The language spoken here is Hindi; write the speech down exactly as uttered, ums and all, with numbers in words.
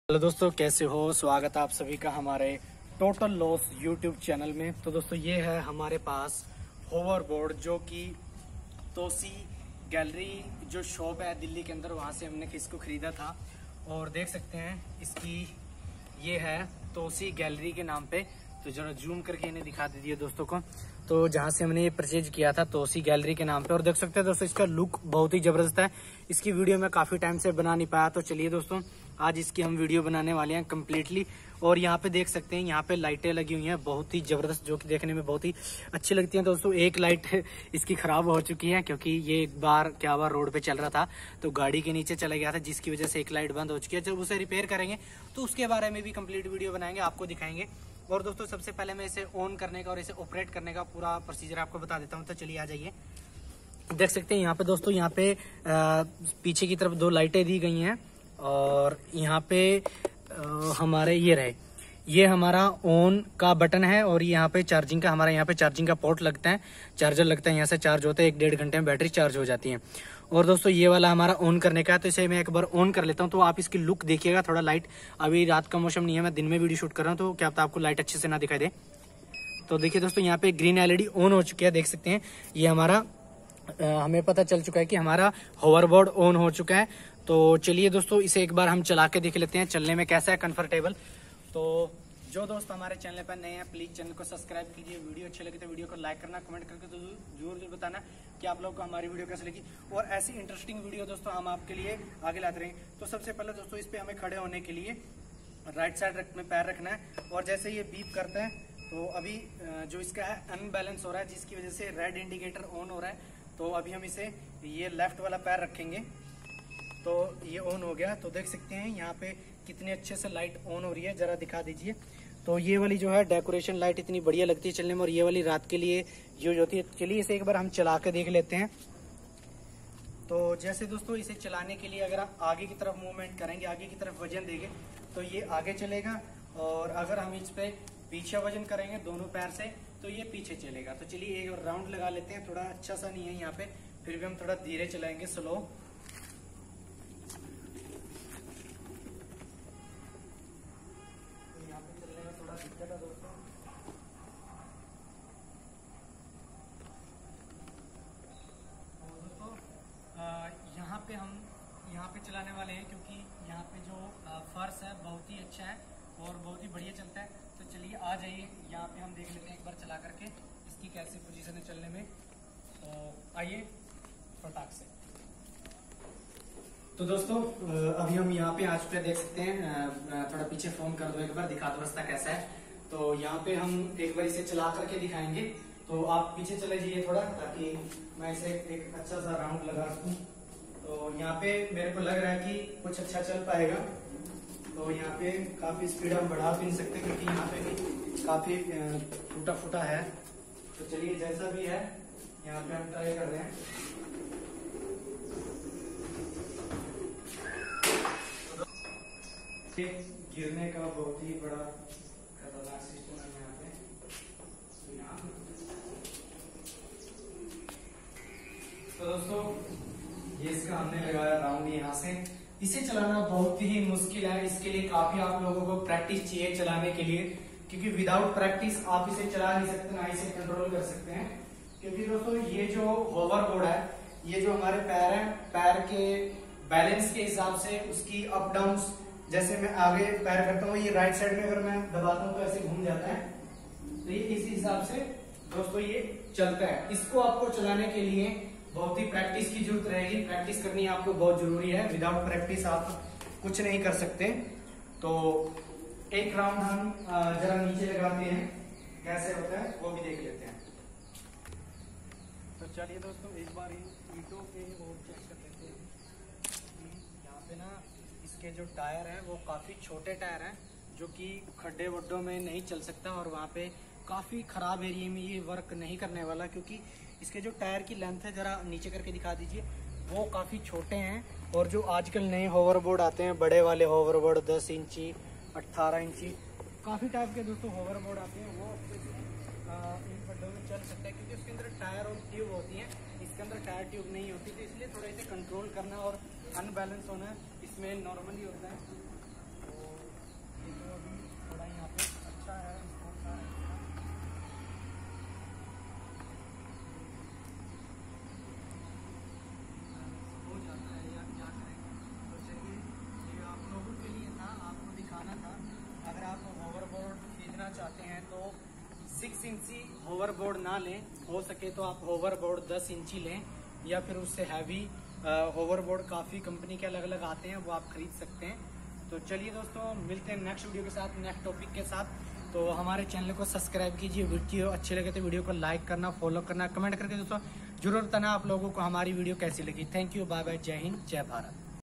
हेलो दोस्तों, कैसे हो। स्वागत है आप सभी का हमारे टोटल लॉस यूट्यूब चैनल में। तो दोस्तों ये है हमारे पास होवर बोर्ड, जो कि तोसी गैलरी जो शॉप है दिल्ली के अंदर, वहाँ से हमने इसको खरीदा था। और देख सकते हैं इसकी ये है तोसी गैलरी के नाम पे। तो जरा जूम करके इन्हें दिखा दीजिए दोस्तों को। तो जहाँ से हमने ये परचेज किया था तोसी गैलरी के नाम पे। और देख सकते हैं दोस्तों इसका लुक बहुत ही जबरदस्त है। इसकी वीडियो मैं काफी टाइम से बना नहीं पाया, तो चलिए दोस्तों आज इसकी हम वीडियो बनाने वाले हैं कम्प्लीटली। और यहाँ पे देख सकते हैं यहाँ पे लाइटें लगी हुई हैं बहुत ही जबरदस्त, जो कि देखने में बहुत ही अच्छी लगती हैं। दोस्तों एक लाइट इसकी खराब हो चुकी है, क्योंकि ये एक बार क्या हुआ, रोड पे चल रहा था तो गाड़ी के नीचे चला गया था, जिसकी वजह से एक लाइट बंद हो चुकी है। जब उसे रिपेयर करेंगे तो उसके बारे में भी कंप्लीट वीडियो बनाएंगे, आपको दिखाएंगे। और दोस्तों सबसे पहले मैं इसे ऑन करने का और इसे ऑपरेट करने का पूरा प्रोसीजर आपको बता देता हूँ। तो चलिए आ जाइए। देख सकते हैं यहाँ पे दोस्तों, यहाँ पे आ, पीछे की तरफ दो लाइटें दी गई हैं। और यहाँ पे आ, हमारे ये रहे, ये हमारा ऑन का बटन है। और यहाँ पे चार्जिंग का, हमारा यहाँ पे चार्जिंग का पोर्ट लगता है, चार्जर लगता है, यहाँ से चार्ज होता है। एक डेढ़ घंटे में बैटरी चार्ज हो जाती है। और दोस्तों ये वाला हमारा ऑन करने का है, तो इसे मैं एक बार ऑन कर लेता हूँ। तो आप इसकी लुक देखिएगा। थोड़ा लाइट, अभी रात का मौसम नहीं है, मैं दिन में वीडियो शूट कर रहा हूँ, तो क्या पता आपको लाइट अच्छे से ना दिखाई दे। तो देखिए दोस्तों यहाँ पे ग्रीन एलईडी ऑन हो चुकी है। देख सकते हैं ये हमारा आ, हमें पता चल चुका है कि हमारा होवरबोर्ड ऑन हो चुका है। तो चलिए दोस्तों इसे एक बार हम चला के देख लेते हैं, चलने में कैसा है, कंफर्टेबल। तो जो दोस्त हमारे चैनल पर नए हैं प्लीज चैनल को सब्सक्राइब कीजिए। वीडियो अच्छी लगी तो वीडियो को लाइक करना, कमेंट करके तो जरूर जरूर बताना कि आप लोगों को हमारी वीडियो कैसी लगी। और ऐसी इंटरेस्टिंग वीडियो दोस्तों हम आपके लिए आगे लाते रहेंगे। तो सबसे पहले दोस्तों इस पे हमें खड़े होने के लिए राइट साइड में पैर रखना है। और जैसे ये बीप करता है तो अभी जो इसका है अनबैलेंस हो रहा है, जिसकी वजह से रेड इंडिकेटर ऑन हो रहा है। तो अभी हम इसे ये लेफ्ट वाला पैर रखेंगे तो ये ऑन हो गया। तो देख सकते हैं यहाँ पे कितने अच्छे से लाइट ऑन हो रही है, जरा दिखा दीजिए। तो ये वाली जो है डेकोरेशन लाइट इतनी बढ़िया लगती है चलने में, और ये वाली रात के लिए यूज होती है। चलिए इसे एक बार हम चला के देख लेते हैं। तो जैसे दोस्तों इसे चलाने के लिए अगर आप आगे की तरफ मूवमेंट करेंगे, आगे की तरफ वजन देंगे तो ये आगे चलेगा। और अगर हम इस पे पीछे वजन करेंगे दोनों पैर से तो ये पीछे चलेगा। तो चलिए एक राउंड लगा लेते हैं। थोड़ा अच्छा सा नहीं है यहाँ पे, फिर भी हम थोड़ा धीरे चलाएंगे, स्लो। तो यहाँ पे चलने में थोड़ा दिक्कत है दोस्तों। और दोस्तों यहाँ पे हम यहाँ पे चलाने वाले हैं, क्योंकि यहाँ पे जो फर्श है बहुत ही अच्छा है और बहुत ही बढ़िया चलता है। तो चलिए आ जाइए, यहाँ पे हम देख लेते हैं एक बार चला करके इसकी कैसी पोजीशन है चलने में। तो आइए फटाक से। तो दोस्तों अभी हम यहाँ पे आज पे देख सकते हैं, थोड़ा पीछे फोन कर दो एक बार, दिखा दो रास्ता कैसा है। तो यहाँ पे हम एक बार इसे चला करके दिखाएंगे। तो आप पीछे चले जाइए थोड़ा, ताकि मैं इसे एक अच्छा सा राउंड लगा सकूं। तो यहाँ पे मेरे को लग रहा है कि कुछ अच्छा चल पाएगा। तो यहाँ पे काफी स्पीड हम बढ़ा भी नहीं सकते, क्योंकि यहाँ पे भी काफी टूटा फूटा है। तो चलिए जैसा भी है यहाँ पे हम ट्राई कर रहे हैं। गिरने का बहुत ही बड़ा खतरनाक सिस्टम है यहाँ पे। तो यहाँ तो दोस्तों ये इसका हमने लगाया राउंड यहाँ से। इसे चलाना बहुत ही मुश्किल है, इसके लिए काफी आप लोगों को प्रैक्टिस चाहिए चलाने के लिए, क्योंकि विदाउट प्रैक्टिस आप इसे चला नहीं सकते, ना इसे कंट्रोल कर सकते हैं। क्योंकि दोस्तों ये जो होवरबोर्ड है, ये जो हमारे पैर हैं, पैर के बैलेंस के हिसाब से उसकी अप डाउन, जैसे मैं आगे पैर करता हूँ, ये राइट साइड में अगर मैं दबाता हूँ तो ऐसे घूम जाता है। तो ये इस हिसाब से दोस्तों ये चलता है। इसको आपको चलाने के लिए बहुत ही प्रैक्टिस की जरूरत रहेगी, प्रैक्टिस करनी आपको बहुत जरूरी है। विदाउट प्रैक्टिस आप कुछ नहीं कर सकते। तो एक राउंड हम जरा नीचे लगाते हैं, कैसे होता है वो भी देख लेते हैं। तो चलिए दोस्तों एक बार इन ईंटों पे और चेक कर लेते हैं। यहाँ पे ना इसके जो टायर है वो काफी छोटे टायर हैं, जो कि खड्डे वड्डों में नहीं चल सकता। और वहाँ पे काफी खराब एरिया में ये वर्क नहीं करने वाला, क्योंकि इसके जो टायर की लेंथ है, जरा नीचे करके दिखा दीजिए, वो काफी छोटे हैं। और जो आजकल नए होवरबोर्ड आते हैं, बड़े वाले होवरबोर्ड दस इंची अट्ठारह इंची काफी टाइप के दोस्तों होवरबोर्ड आते हैं, वो इन खड्डों में चल सकता है, क्योंकि उसके अंदर टायर और ट्यूब होती है। इसके अंदर टायर ट्यूब नहीं होती, तो इसलिए थोड़ा इसे कंट्रोल करना और अनबैलेंस होना इसमें नॉर्मली होता है। तो इंची होवर बोर्ड ना लें, हो सके तो आप होवर बोर्ड दस इंची लें, या फिर उससे हैवी होवर बोर्ड काफ़ी कंपनी के अलग अलग आते हैं, वो आप खरीद सकते हैं। तो चलिए दोस्तों, मिलते हैं नेक्स्ट वीडियो के साथ, नेक्स्ट टॉपिक के साथ। तो हमारे चैनल को सब्सक्राइब कीजिए, वीडियो अच्छे लगे तो वीडियो को लाइक करना, फॉलो करना, कमेंट करके दोस्तों जरूर बताना आप लोगों को हमारी वीडियो कैसी लगी। थैंक यू, बाय बाय, जय हिंद, जय भारत।